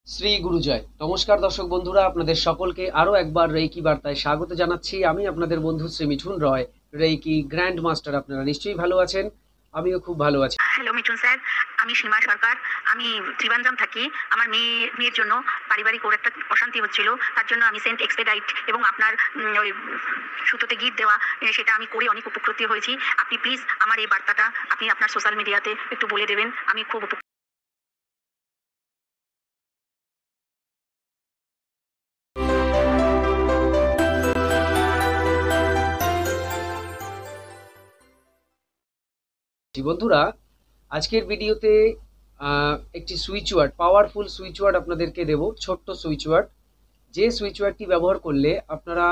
শ্রী গুরুজয়। নমস্কার দর্শক বন্ধুরা, আপনাদের সকলকে আরও একবার রেইকি বার্তায় স্বাগত জানাচ্ছি। আমি আপনাদের বন্ধু Shri Mithun Roy, reiki grand master. আপনারা নিশ্চয়ই ভালো আছেন, আমিও খুব ভালো আছি। হ্যালো মিঠুন স্যার, আমি সীমা সরকার। আমি ত্রিবান্দ্রম থাকি। আমার মেয়ের জন্য পারিবারিক ওর একটা অশান্তি হচ্ছিল, তার জন্য আমি সেন্ট এক্সপেডাইট এবং আপনার ওই সুতোতে গিফট দেওয়া সেটা আমি করে অনেক উপকৃত হয়েছি। আপনি প্লিজ আমার এই বার্তাটা আপনি আপনার সোশ্যাল মিডিয়াতে একটু বলে দেবেন, আমি খুব বন্ধুরা, আজকের ভিডিওতে একটি switch word, powerful switch word আপনাদেরকে দেব। ছোট্ট সুইচ ওয়ার্ড, যে সুইচ ওয়ার্ডটি ব্যবহার করলে আপনারা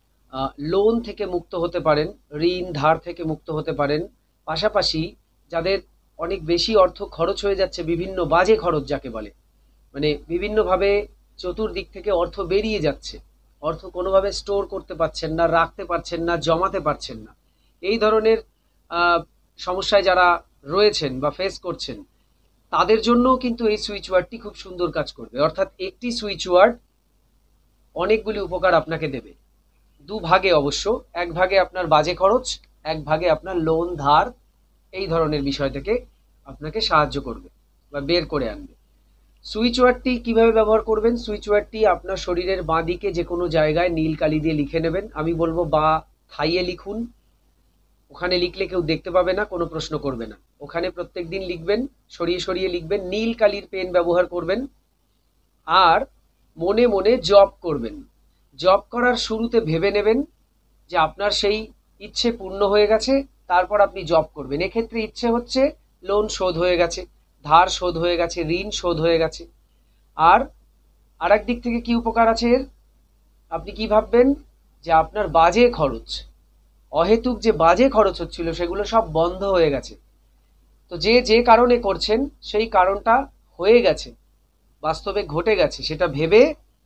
লোন থেকে মুক্ত হতে পারেন, ঋণ ধার থেকে মুক্ত হতে পারেন। পাশাপাশি যাদের অনেক বেশি অর্থ খরচ হয়ে যাচ্ছে, বিভিন্ন বাজে খরচ যাকে বলে, মানে বিভিন্নভাবে চতুর্দিক থেকে অর্থ বেরিয়ে যাচ্ছে, অর্থ কোনোভাবে স্টোর করতে পারছেন না, রাখতে পারছেন না, জমাতে পারছেন না, এই ধরনের সমস্যায় যারা রয়েছেন বা ফেস করছেন, তাদের জন্যও কিন্তু এই সুইচ ওয়ার্ডটি খুব সুন্দর কাজ করবে। অর্থাৎ একটি সুইচ ওয়ার্ড অনেকগুলি উপকার আপনাকে দেবে, দু ভাগে অবশ্য। এক ভাগে আপনার বাজে খরচ, এক ভাগে আপনার লোন ধার, এই ধরনের বিষয় থেকে আপনাকে সাহায্য করবে বা বের করে আনবে। সুইচ ওয়ার্ডটি কিভাবে ব্যবহার করবেন? সুইচ ওয়ার্ডটি আপনার শরীরের বাঁ দিকে যে কোনো জায়গায় নীল কালি দিয়ে লিখে নেবেন। আমি বলবো বাঁ থাইয়ে লিখুন। ওখানে লিখলে কেউ দেখতে পাবে না, কোনো প্রশ্ন করবে না। ওখানে প্রত্যেক দিন লিখবেন, সরিয়ে সরিয়ে লিখবেন, নীল কালির পেন ব্যবহার করবেন। আর মনে মনে জপ করবেন। জপ করার শুরুতে ভেবে নেবেন যে আপনার সেই ইচ্ছে পূর্ণ হয়ে গেছে, তারপর আপনি জপ করবেন। এক্ষেত্রে ইচ্ছে হচ্ছে লোন শোধ হয়ে গেছে, ধার শোধ হয়ে গেছে, ঋণ শোধ হয়ে গেছে। আর আরেক দিক থেকে কি উপকার আছে এর? আপনি কি ভাববেন যে আপনার বাজে খরচ, অহেতুক যে বাজে খরচ হচ্ছিল, সেগুলো সব বন্ধ হয়ে গেছে। তো যে যে কারণে করছেন সেই কারণটা হয়ে গেছে, বাস্তবে ঘটে গেছে, সেটা ভেবে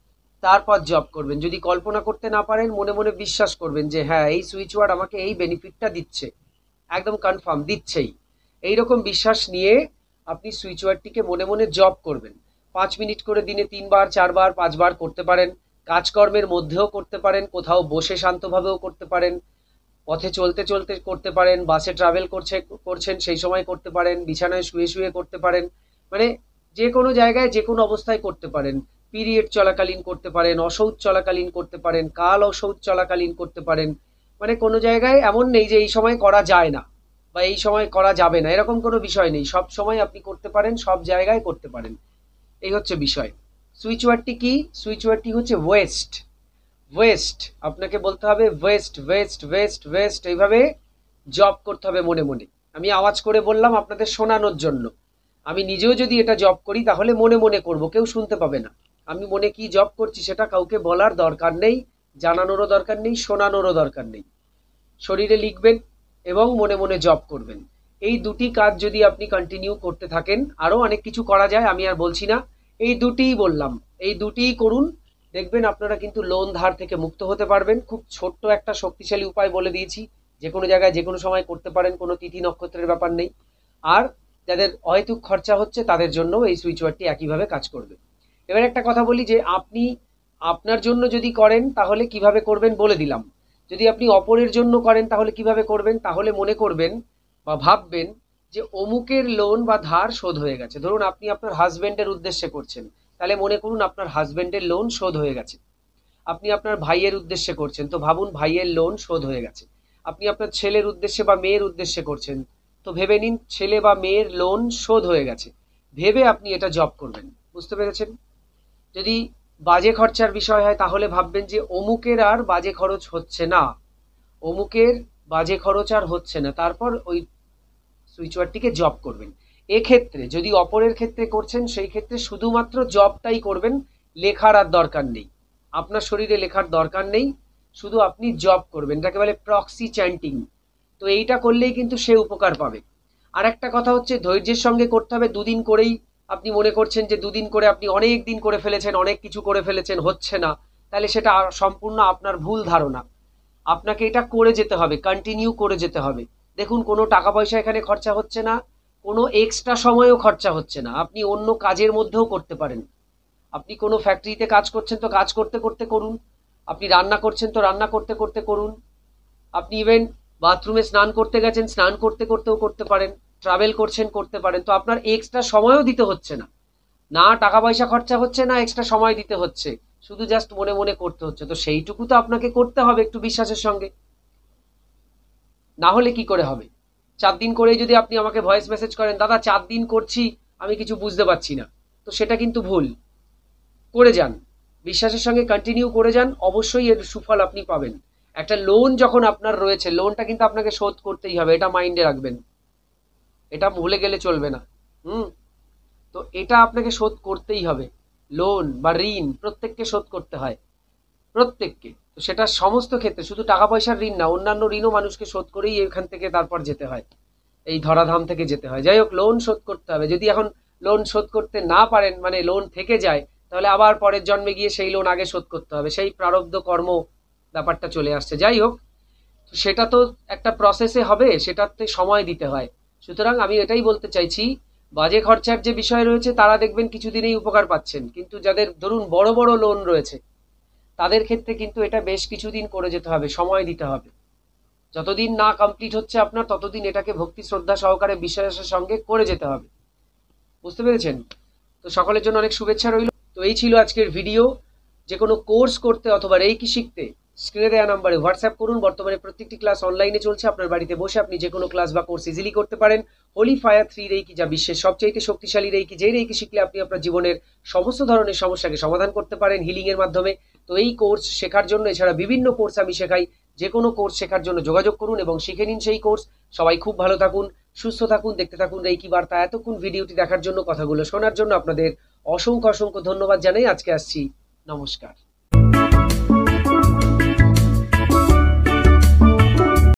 তারপর জব করবেন। যদি কল্পনা করতে না পারেন, মনে মনে বিশ্বাস করবেন যে হ্যাঁ, এই সুইচ ওয়ার্ড আমাকে এই বেনিফিটটা দিচ্ছে, একদম কনফার্ম দিচ্ছেই। এইরকম বিশ্বাস নিয়ে আপনি সুইচ ওয়ার্ডটিকে মনে মনে জব করবেন। 5 মিনিট করে দিনে 3 বার 4 বার 5 বার করতে পারেন। কাজকর্মের মধ্যেও করতে পারেন, কোথাও বসে শান্তভাবেও করতে পারেন, পথে চলতে চলতে করতে পারেন, বাসে ট্রাভেল করছেন সেই সময় করতে পারেন, বিছানায় শুয়ে শুয়ে করতে পারেন, মানে যে কোনো জায়গায় যে কোনো অবস্থায় করতে পারেন। পিরিয়ড চলাকালীন করতে পারেন, অশৌচ চলাকালীন করতে পারেন, কাল অশৌচ চলাকালীন করতে পারেন। মানে কোনো জায়গায় এমন নেই যে এই সময় করা যায় না বা এই সময় করা যাবে না, এরকম কোনো বিষয় নেই। সব সময় আপনি করতে পারেন, সব জায়গায় করতে পারেন, এই হচ্ছে বিষয়। সুইচ ওয়ার্ডটি কি? সুইচ ওয়ার্ডটি হচ্ছে ওয়েস্ট। ওয়েস্ট, আপনাকে বলতে হবে ওয়েস্ট ওয়েস্ট ওয়েস্ট ওয়েস্ট, এইভাবে জব করতে হবে মনে মনে। আমি আওয়াজ করে বললাম আপনাদের শোনানোর জন্য। আমি নিজেও যদি এটা জব করি তাহলে মনে মনে করব, কেউ শুনতে পাবে না। আমি মনে কি জব করছি সেটা কাউকে বলার দরকার নেই, জানানোরও দরকার নেই, শোনানোরও দরকার নেই। শরীরে লিখবেন এবং মনে মনে জব করবেন। এই দুটি কাজ যদি আপনি কন্টিনিউ করতে থাকেন, আরও অনেক কিছু করা যায়, আমি আর বলছি না, এই দুটিই বললাম, এই দুটিই করুন। দেখবেন আপনারা কিন্তু লোন ধার থেকে মুক্ত হতে পারবেন। খুব ছোট্ট একটা শক্তিশালী উপায় বলে দিয়েছি, যে কোনো জায়গায় যে কোনো সময় করতে পারেন, কোনো তিথি নক্ষত্রের ব্যাপার নেই। আর যাদের অহেতুক খরচা হচ্ছে তাদের জন্য এই সুইচ ওয়ার্ডটি একইভাবে কাজ করবে। এবার একটা কথা বলি, যে আপনি আপনার জন্য যদি করেন তাহলে কিভাবে করবেন বলে দিলাম। যদি আপনি অপরের জন্য করেন তাহলে কিভাবে করবেন? তাহলে মনে করবেন বা ভাববেন যে অমুকের লোন বা ধার শোধ হয়ে গেছে। ধরুন আপনি আপনার হাজবেন্ডের উদ্দেশ্যে করছেন, তাহলে মনে করুন আপনার হাজবেন্ডের লোন শোধ হয়ে গেছে। আপনি আপনার ভাইয়ের উদ্দেশ্যে করছেন, তো ভাবুন ভাইয়ের লোন শোধ হয়ে গেছে। আপনি আপনার ছেলের উদ্দেশ্যে বা মেয়ের উদ্দেশ্যে করছেন, তো ভেবে নিন ছেলে বা মেয়ের লোন শোধ হয়ে গেছে। ভেবে আপনি এটা জব করবেন। বুঝতে পেরেছেন? যদি বাজে খরচার বিষয় হয় তাহলে ভাববেন যে অমুকের আর বাজে খরচ হচ্ছে না, অমুকের বাজে খরচ আর হচ্ছে না, তারপর ওই সুইচ ওয়ার্ডটিকে জব করবেন। এক্ষেত্রে যদি অপরের ক্ষেত্রে করছেন, সেই ক্ষেত্রে শুধুমাত্র জবটাই করবেন, লেখার আর দরকার নেই, আপনার শরীরে লেখার দরকার নেই, শুধু আপনি জব করবেন। এটাকে বলে প্রক্সি চ্যান্টিং। তো এইটা করলেই কিন্তু সে উপকার পাবে। আর একটা কথা হচ্ছে, ধৈর্যের সঙ্গে করতে হবে। দুদিন করেই আপনি মনে করছেন যে দুদিন করে আপনি অনেক দিন করে ফেলেছেন, অনেক কিছু করে ফেলেছেন, হচ্ছে না, তাহলে সেটা সম্পূর্ণ আপনার ভুল ধারণা। আপনাকে এটা করে যেতে হবে, কন্টিনিউ করে যেতে হবে। দেখুন, কোনো টাকা পয়সা এখানে খরচা হচ্ছে না, কোনো এক্সট্রা সময়ও খরচা হচ্ছে না, আপনি অন্য কাজের মধ্যেও করতে পারেন। আপনি কোনো ফ্যাক্টরিতে কাজ করছেন তো কাজ করতে করতে করুন, আপনি রান্না করছেন তো রান্না করতে করতে করুন, আপনি ইভেন বাথরুমে স্নান করতে গেছেন, স্নান করতে করতেও করতে পারেন, ট্রাভেল করছেন করতে পারেন। তো আপনার এক্সট্রা সময়ও দিতে হচ্ছে না, না টাকা পয়সা খরচা হচ্ছে, না এক্সট্রা সময় দিতে হচ্ছে, শুধু জাস্ট মনে মনে করতে হচ্ছে। তো সেইটুকু তো আপনাকে করতে হবে একটু বিশ্বাসের সঙ্গে, না হলে কি করে হবে? 4 দিন করেই যদি আপনি আমাকে ভয়েস মেসেজ করেন, দাদা 4 দিন করছি আমি কিছু বুঝতে পারছি না, তো সেটা কিন্তু ভুল। করে যান, বিশ্বাসের সঙ্গে কন্টিনিউ করে যান, অবশ্যই এর সুফল আপনি পাবেন। একটা লোন যখন আপনার রয়েছে, লোনটা কিন্তু আপনাকে শোধ করতেই হবে, এটা মাইন্ডে রাখবেন, এটা ভুলে গেলে চলবে না। হুম। তো এটা আপনাকে শোধ করতেই হবে। লোন বা ঋণ প্রত্যেককে শোধ করতে হয়, প্রত্যেককে। তো সেটা সমস্ত ক্ষেত্রে, শুধু টাকা পয়সার ঋণ না, অন্যান্য ঋণও মানুষকে শোধ করেই এখান থেকে তারপর যেতে হয়, এই ধরাধাম থেকে যেতে হয়। যাই হোক, লোন শোধ করতে হবে। যদি এখন লোন শোধ করতে না পারেন, মানে লোন থেকে যায়, তাহলে আবার পরের জন্মে গিয়ে সেই লোন আগে শোধ করতে হবে, সেই প্রারব্ধ কর্ম ব্যাপারটা চলে আসছে। যাই হোক, তো সেটা তো একটা প্রসেসে হবে, সেটাতে সময় দিতে হয়। সুতরাং আমি এটাই বলতে চাইছি, বাজে খরচার যে বিষয় রয়েছে তারা দেখবেন কিছুদিনেই উপকার পাচ্ছেন, কিন্তু যাদের ধরুন বড় বড় লোন রয়েছে তাদের ক্ষেত্রে কিন্তু এটা বেশ কিছুদিন করে যেতে হবে, সময় দিতে হবে। যতদিন না কমপ্লিট হচ্ছে আপনার, ততদিন এটাকে ভক্তি শ্রদ্ধা সহকারে বিশ্বাসের সঙ্গে করে যেতে হবে। বুঝতে পেরেছেন? তো সকলের জন্য অনেক শুভেচ্ছা রইল। তো এই ছিল আজকের ভিডিও। যে কোনো কোর্স করতে অথবা রেকি শিখতে স্ক্রিনে দেওয়া নাম্বারে হোয়াটসঅ্যাপ করুন। বর্তমানে প্রত্যেকটি ক্লাস অনলাইনে চলছে, আপনার বাড়িতে বসে আপনি যে কোনো ক্লাস বা কোর্স ইজিলি করতে পারেন। হোলি ফায়ার 3 রেকি, যা বিশ্বের সবচাইতে শক্তিশালী রেকি, যেই রেকি শিখলে আপনি আপনার জীবনের সমস্ত ধরনের সমস্যাকে সমাধান করতে পারেন হিলিং এর মাধ্যমে। তো এই কোর্স শেখার জন্য, এছাড়া বিভিন্ন কোর্স আমি শেখাই, যে কোনো কোর্স শেখার জন্য যোগাযোগ করুন এবং শিখে নিন সেই কোর্স। সবাই খুব ভালো থাকুন, সুস্থ থাকুন, দেখতে থাকুন রেকি বার্তা। এতক্ষণ ভিডিওটি দেখার জন্য, কথাগুলো শোনার জন্য আপনাদের অসংখ্য অসংখ্য ধন্যবাদ জানাই। আজকে আসছি, নমস্কার।